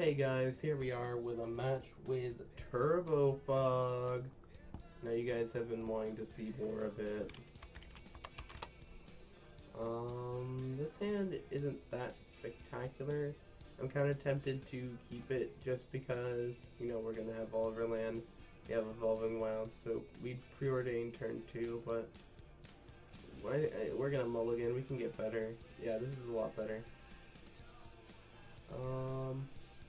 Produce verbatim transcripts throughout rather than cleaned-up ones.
Hey guys, here we are with a match with Turbo Fog. Now you guys have been wanting to see more of it. Um, this hand isn't that spectacular. I'm kind of tempted to keep it just because, you know, we're going to have Oliver Land. We have Evolving Wilds, so we'd preordain turn two, but I, I, we're going to mulligan. We can get better. Yeah, this is a lot better. Um...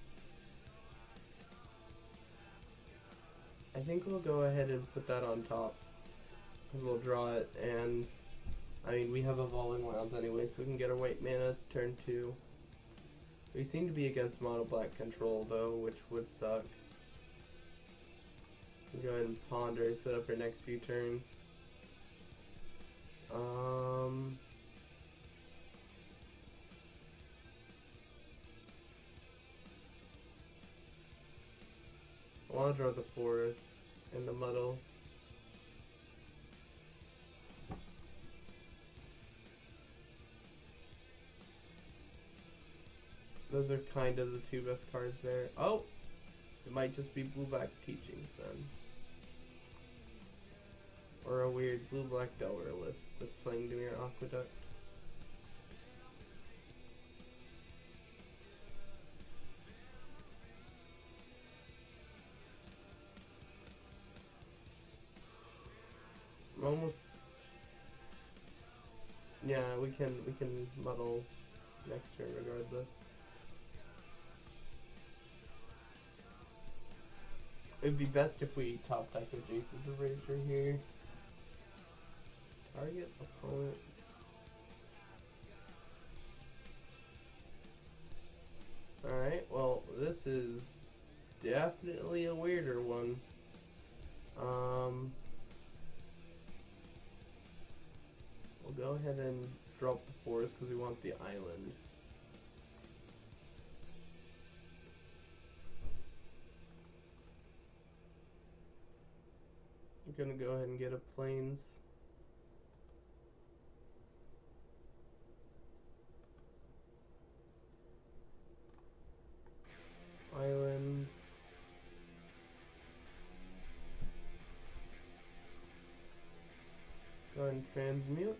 I think we'll go ahead and put that on top, because we'll draw it, and, I mean, we have Evolving Wilds anyway, so we can get our white mana turn two. We seem to be against mono black control, though, which would suck. We'll go ahead and ponder, set up our next few turns. Um... I want to draw the forest and the muddle. Those are kind of the two best cards there. Oh! It might just be blue-black teachings then. Or a weird blue-black Delrilist that's playing Dimir Aqueduct. I'm almost... Yeah, we can we can muddle next turn regardless. It'd be best if we top deck with Jace's Erasure here. Target opponent. Alright, well, this is definitely a weirder one. Um, we'll go ahead and drop the forest because we want the island. I'm gonna go ahead and get a plains. Island. Go ahead and transmute.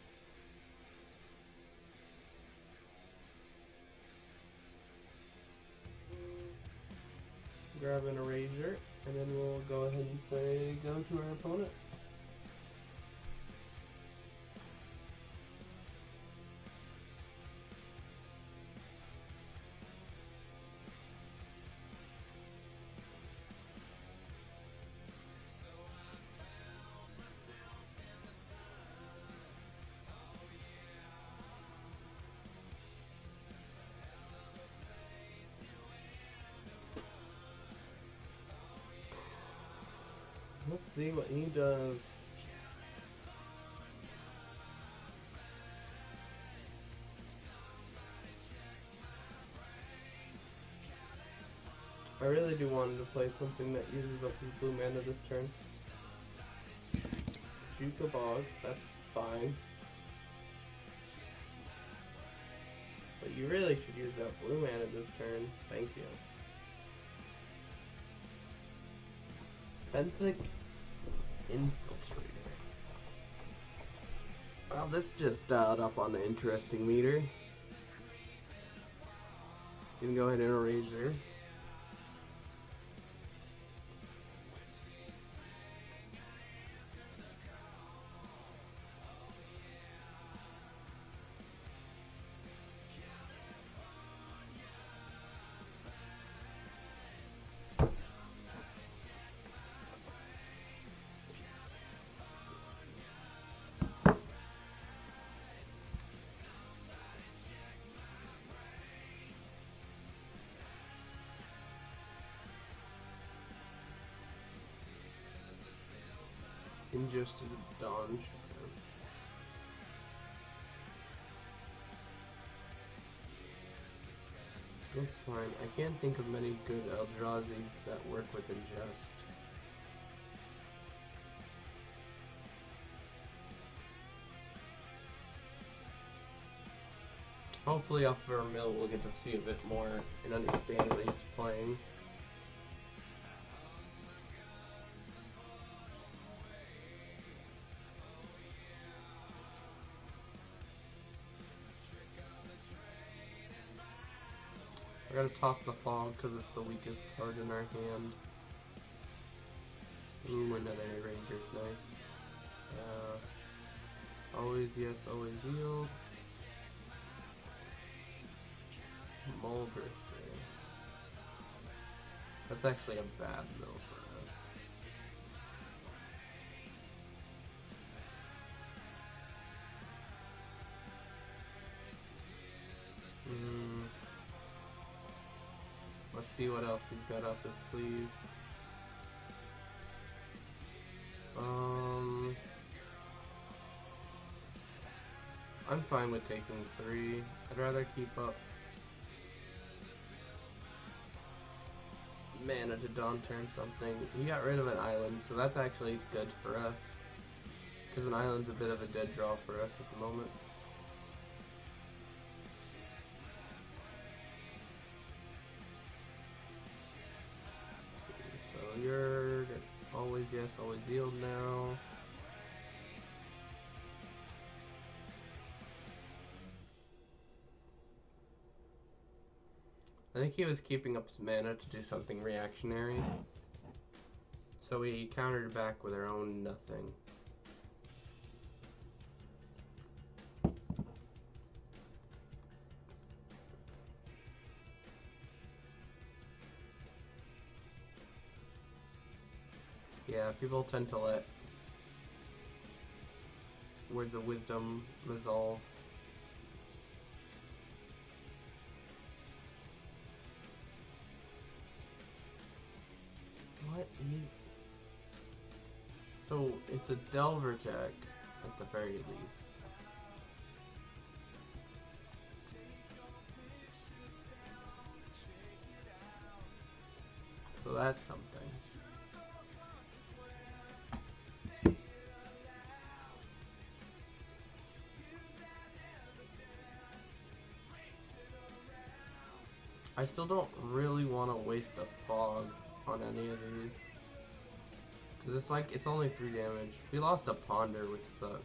Grab an Erasure, and then we'll go ahead and say go to our opponent. Let's see what he does. I really do want him to play something that uses up his blue mana this turn. Juka Bog, that's fine. But you really should use that blue mana this turn. Thank you. Benthic Infiltrator. Well, this just dialed up on the interesting meter. Gonna go ahead and Erasure. Ingested Dawn Shadow. That's fine. I can't think of many good Eldrazi's that work with Ingest. hopefully off of our mill we'll get to see a bit more and understand what he's playing. I gotta toss the fog because it's the weakest card in our hand. Ooh, another ranger's nice. Uh, always yes, always yield. Mulder. That's actually a bad mill for us. Hmm. Let's see what else he's got up his sleeve. Um, I'm fine with taking three. I'd rather keep up mana to Dawn turn something. He got rid of an island, so that's actually good for us. Because an island's a bit of a dead draw for us at the moment. So you're always yes, always yield now. I think he was keeping up some mana to do something reactionary. So we countered back with our own nothing. Yeah, people tend to let words of wisdom resolve. What? You... So it's a Delver deck at the very least. So that's something. I still don't really want to waste a fog on any of these. Because it's like, it's only three damage. We lost a Ponder, which sucks.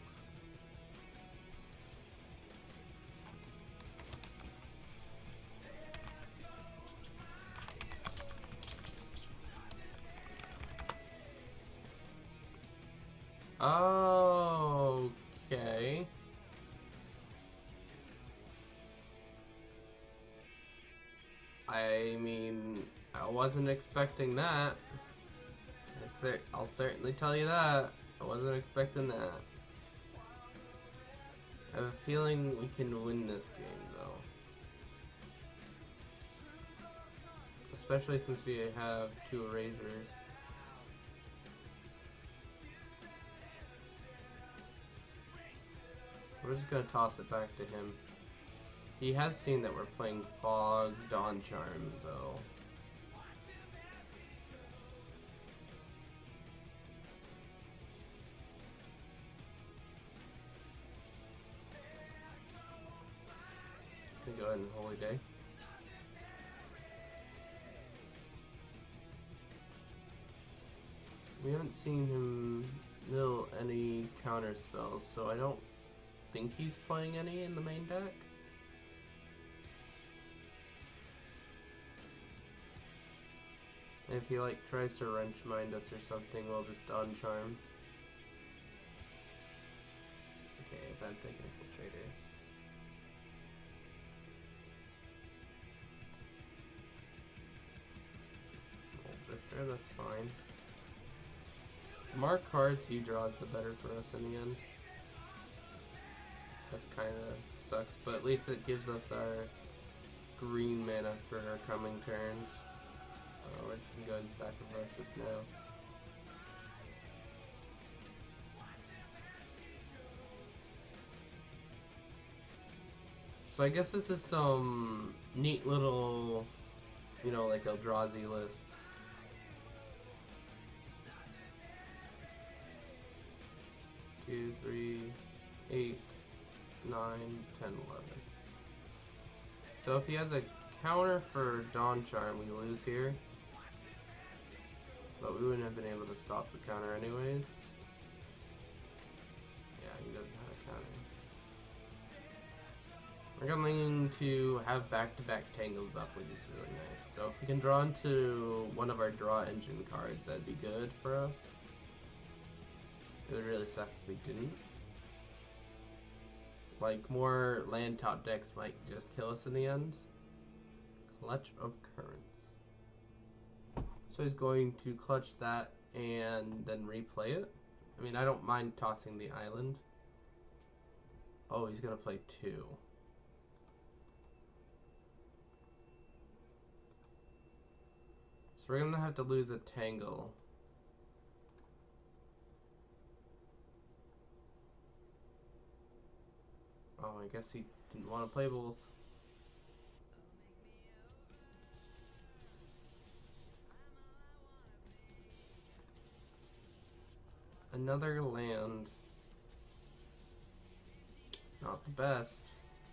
Okay. I mean, I wasn't expecting that. I cer I'll certainly tell you that. I wasn't expecting that. I have a feeling we can win this game, though. Especially since we have two erasers. We're just gonna toss it back to him. He has seen that we're playing Fog Dawn Charm, though. Can go ahead and Holy Day. We haven't seen him mill any counter spells, so I don't think he's playing any in the main deck. And if he like tries to wrench mind us or something, we'll just Dawn Charm. Okay, Benthic Infiltrator. Drifter, that's fine. The more cards he draws, the better for us in the end. That kind of sucks, but at least it gives us our green mana for our coming turns. Uh, we're just gonna go ahead and sacrifice this now. So I guess this is some neat little, you know, like Eldrazi list. Two, three, eight, nine, ten, eleven. So if he has a counter for Dawn Charm, we lose here. But we wouldn't have been able to stop the counter anyways. Yeah, he doesn't have a counter. We're going to have back-to-back Tangles up, which is really nice. So if we can draw into one of our draw engine cards, that'd be good for us. It would really suck if we didn't. Like, more land top decks might just kill us in the end. Clutch of Currents. So he's going to clutch that and then replay it. I mean, I don't mind tossing the island. Oh, he's going to play two. So we're going to have to lose a Tangle. Oh, I guess he didn't want to play both. Another land. Not the best.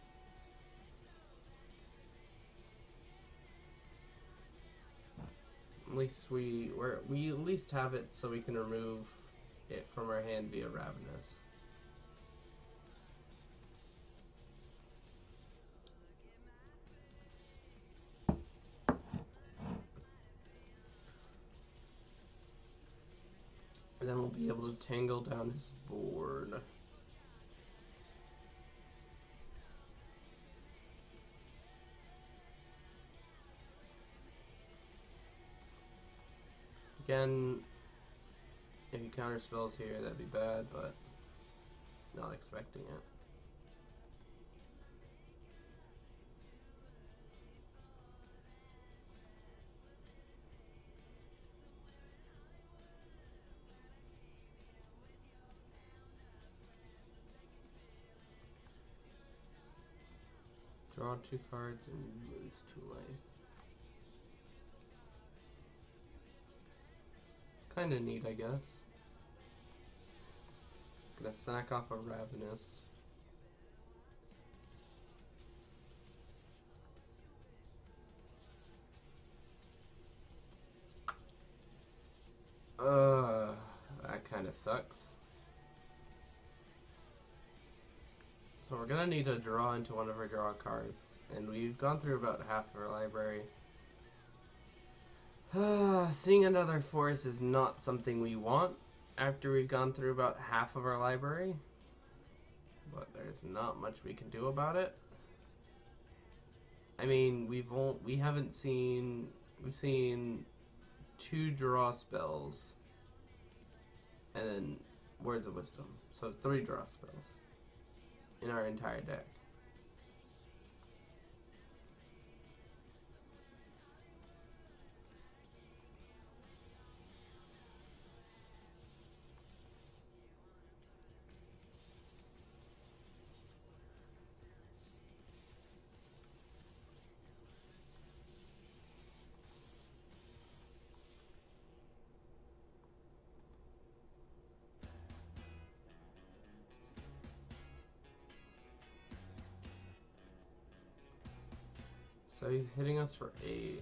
At least we we're, we at least have it so we can remove it from our hand via Ravenous. And then we'll be able to tangle down his board. Again, if he counter spells here, that'd be bad, but not expecting it. Draw two cards and lose two life. Kinda neat, I guess. Gonna sack off a Ravenous. Uh, that kinda sucks. So we're gonna need to draw into one of our draw cards, and we've gone through about half of our library. Seeing another force is not something we want after we've gone through about half of our library, but there's not much we can do about it. I mean, we've all, we haven't seen we've seen two draw spells and then Words of Wisdom, so three draw spells in our entire deck. So he's hitting us for eight,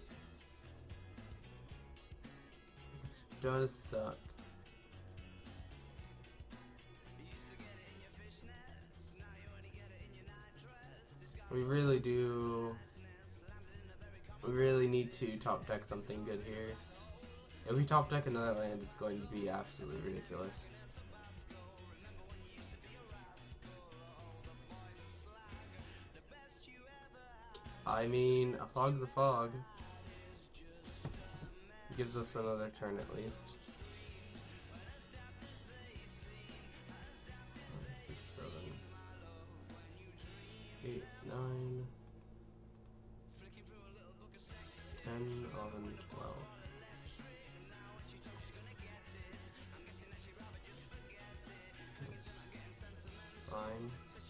which does suck. We really do. We really need to top deck something good here. If we top deck another land, it's going to be absolutely ridiculous. I mean, a fog's a fog. Gives us another turn at least. Six, seven, eight, nine, ten, eleven, twelve. Fine.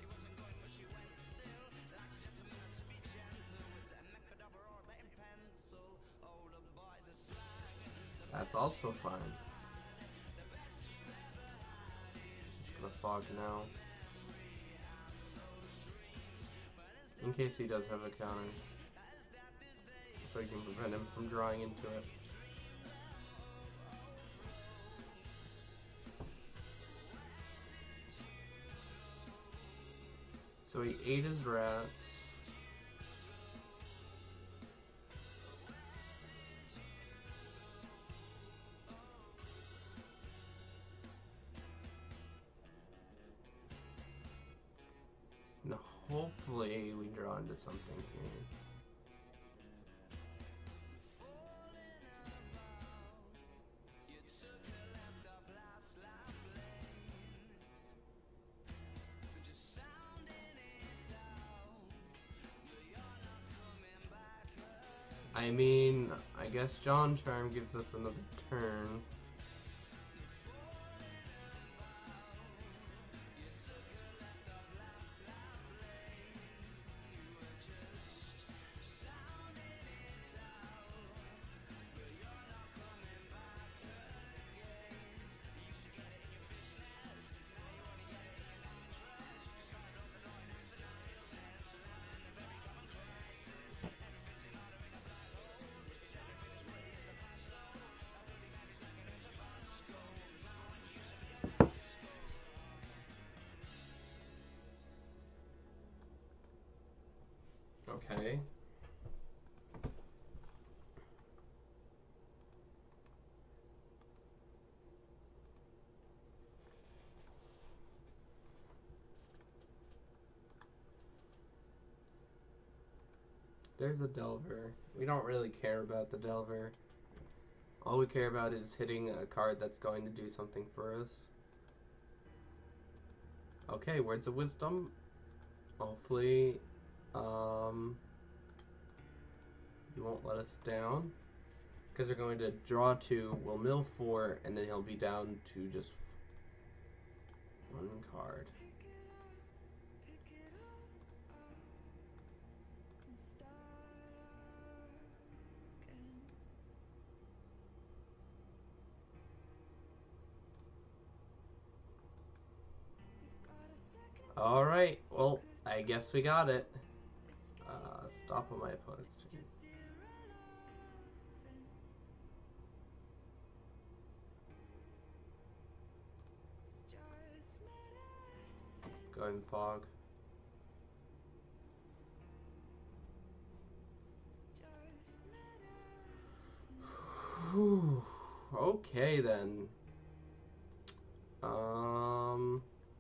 That's also fine. Just gonna fog now. In case he does have a counter. So we can prevent him from drawing into it. So he ate his rats. Now hopefully we draw into something here. I mean, I guess John Charm gives us another turn. Okay. There's a Delver. We don't really care about the Delver. All we care about is hitting a card that's going to do something for us. Okay, Words of Wisdom. Hopefully, um, he won't let us down. Because they're going to draw two, we'll mill four, and then he'll be down to just one card. Alright, well, I guess we got it. Uh, stop on my opponent's turn. Go ahead and fog. Whew. Okay then. Um,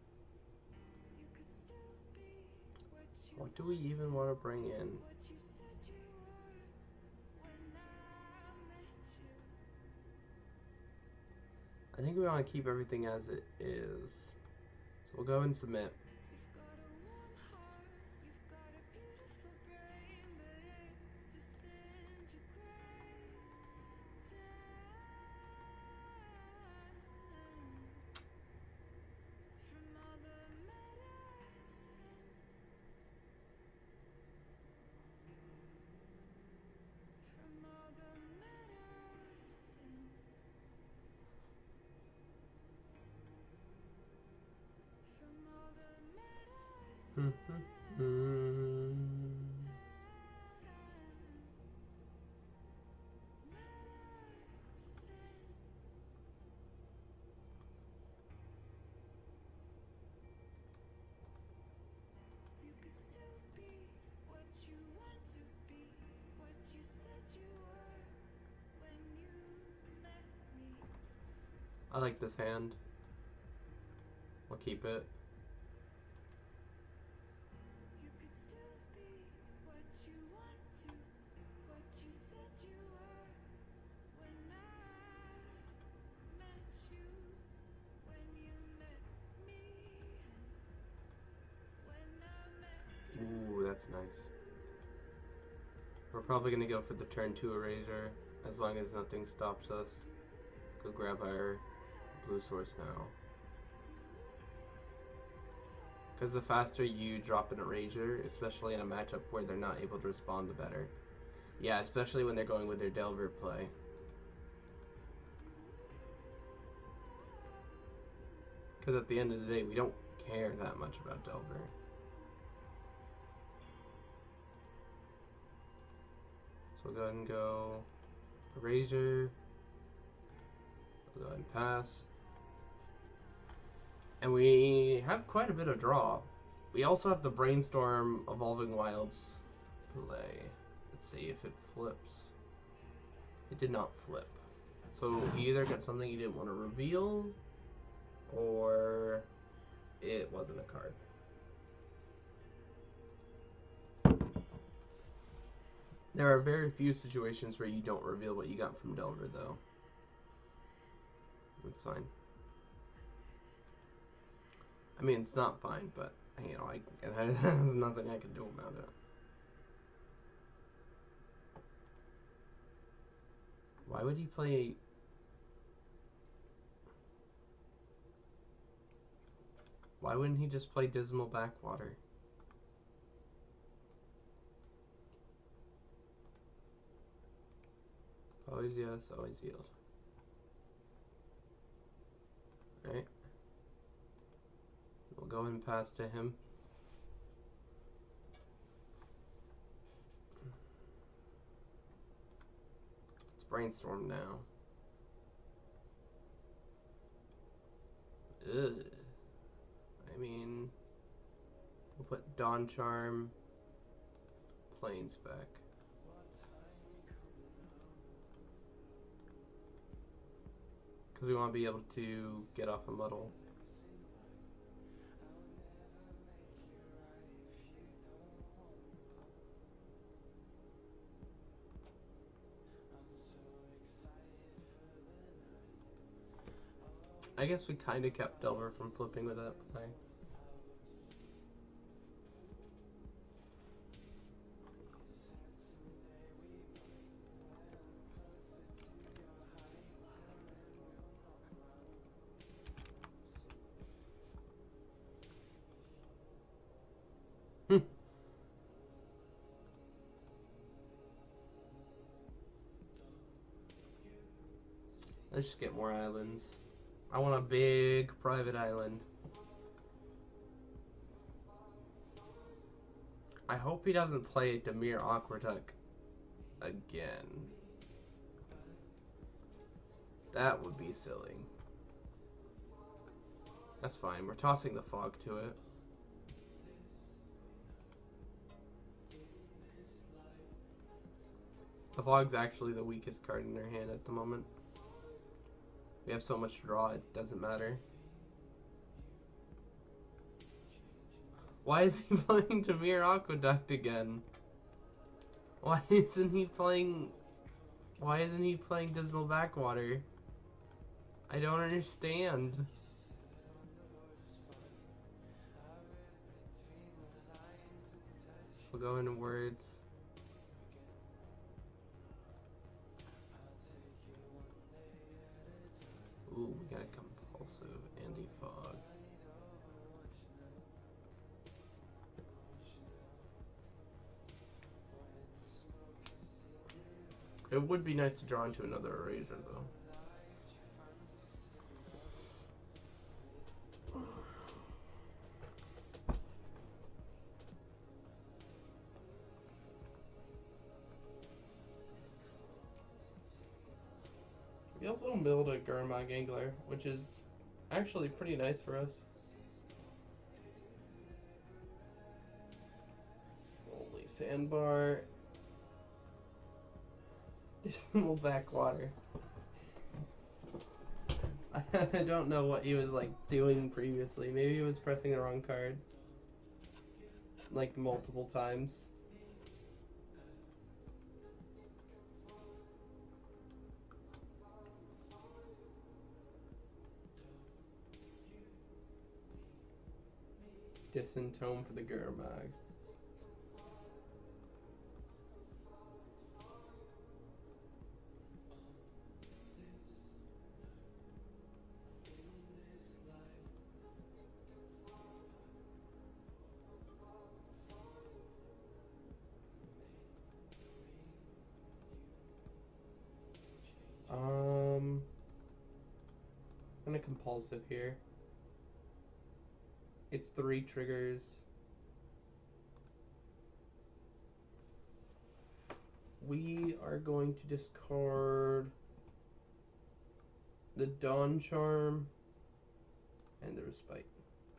what do we even want to bring in? I think we want to keep everything as it is. So we'll go and submit. I like this hand. We'll keep it. Ooh, that's nice. We're probably gonna go for the turn two Erasure, as long as nothing stops us. Go grab our blue source now. Because the faster you drop an Erasure, especially in a matchup where they're not able to respond, the better. Yeah, especially when they're going with their Delver play. Because at the end of the day, we don't care that much about Delver. we'll go ahead and go Erasure. We'll go ahead and pass. And we have quite a bit of draw. We also have the Brainstorm Evolving Wilds play. Let's see if it flips. It did not flip. So he either got something he didn't want to reveal, or it wasn't a card. There are very few situations where you don't reveal what you got from Delver, though. It's fine. I mean, it's not fine, but, you know, I, there's nothing I can do about it. Why would he play... Why wouldn't he just play Dismal Backwater? Always yes, always yield. Alright. We'll go and pass to him. Let's Brainstorm now. Ugh. I mean, we'll put Dawn Charm, Plains back. Because we want to be able to get off a muddle. I guess we kind of kept Delver from flipping with that play. Let's just get more islands. I want a big private island. I hope he doesn't play Dimir Aqueduct again. That would be silly. That's fine. We're tossing the fog to it. The fog's actually the weakest card in their hand at the moment. We have so much to draw, it doesn't matter. Why is he playing Dimir Aqueduct again? Why isn't he playing... Why isn't he playing Dismal Backwater? I don't understand. We'll go into words. Ooh, we got Compulsive Anti-Fog. It would be nice to draw into another Erasure, though. We also milled a Gurmag Angler, which is actually pretty nice for us. Holy Sandbar. Dismal Backwater. I don't know what he was like doing previously. Maybe he was pressing the wrong card. Like multiple times. Disentome for the Gurmag. Um, I'm gonna Compulsive here. It's three triggers. we are going to discard the Dawn Charm and the Respite.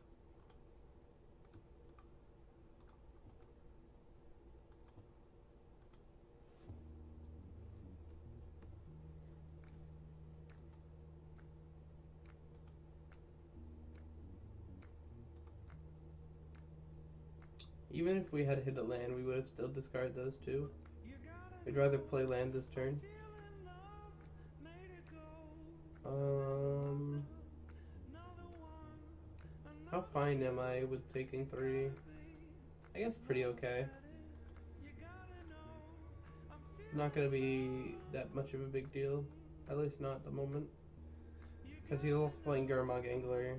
Even if we had hit a land, we would have still discarded those two. We'd rather play land this turn. Um, how fine am I with taking three? I guess pretty okay. It's not going to be that much of a big deal, at least not at the moment, because he's also playing Gurmag Angler.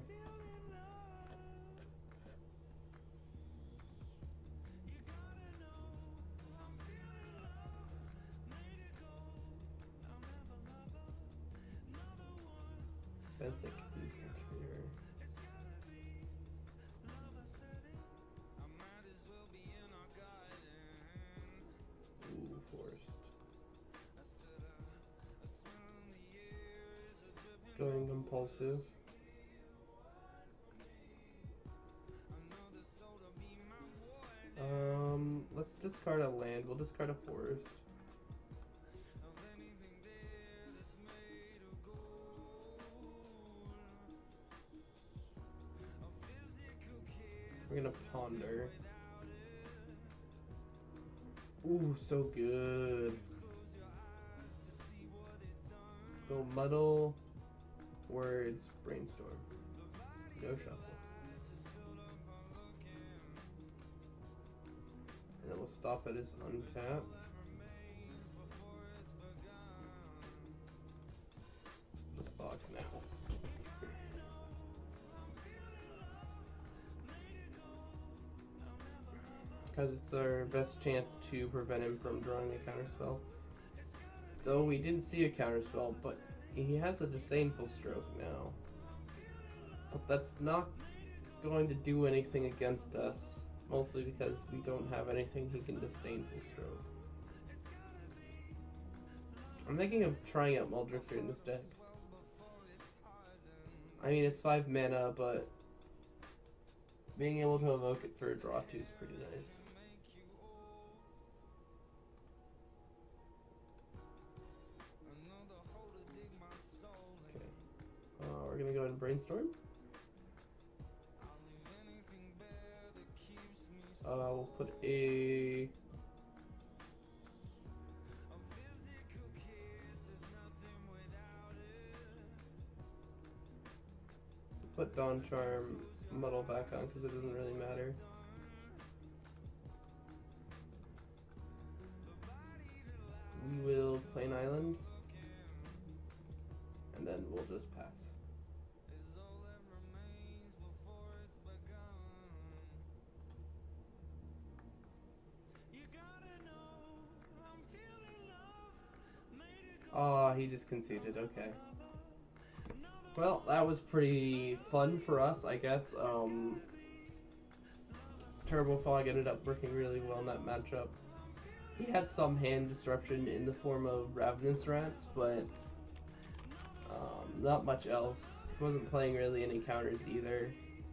Benthic Infiltrator. Ooh, Forest. Going compulsive. Um, let's discard a land. We'll discard a forest. We're gonna ponder. Ooh, so good. Go muddle. Words. Brainstorm. Go shuffle. And then we'll stop at his untap. Just lock now. Because it's our best chance to prevent him from drawing a counterspell. Though we didn't see a counterspell, but he has a Disdainful Stroke now. But that's not going to do anything against us, mostly because we don't have anything he can Disdainful Stroke. I'm thinking of trying out Muldrifter in this deck. I mean, it's five mana, but being able to evoke it for a draw two is pretty nice. Uh, we're gonna go ahead and brainstorm. Uh, we'll put a put Dawn Charm Muddle back on because it doesn't really matter. We will play an island, and then we'll just pass. Oh, he just conceded, okay. Well, that was pretty fun for us, I guess. Um, Turbo Fog ended up working really well in that matchup. He had some hand disruption in the form of Ravenous Rats, but um, not much else. He wasn't playing really any counters either.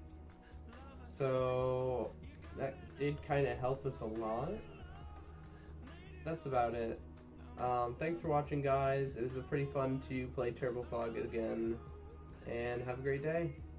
So that did kind of help us a lot. That's about it. Um, thanks for watching, guys. It was a pretty fun to play Turbo Fog again, and have a great day.